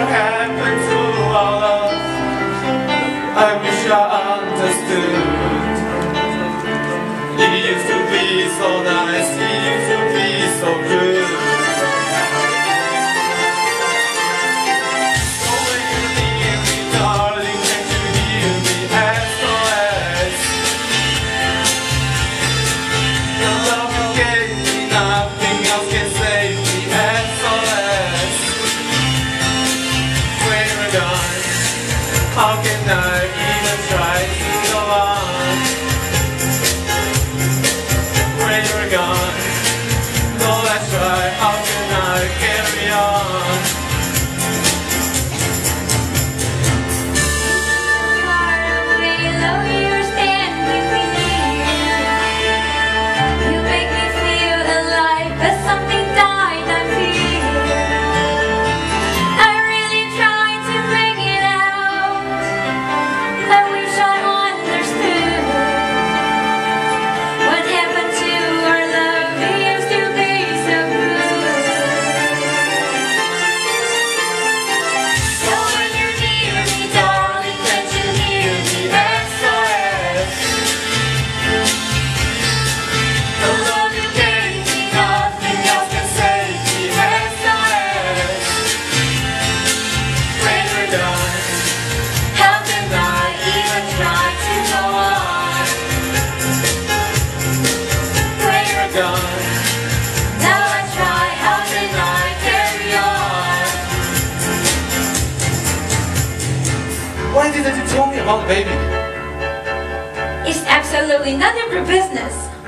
what happened to all us? I wish I understood. It used to be so nice, it used to be so good. So when you need me, darling, can't you hear me? SOS. The love you gave me, nothing else can save me. SOS. When you're gone, how can I even try to go on? When you're gone, no, that's right, how can I carry on? Why didn't you tell me about the baby? It's absolutely none of your business.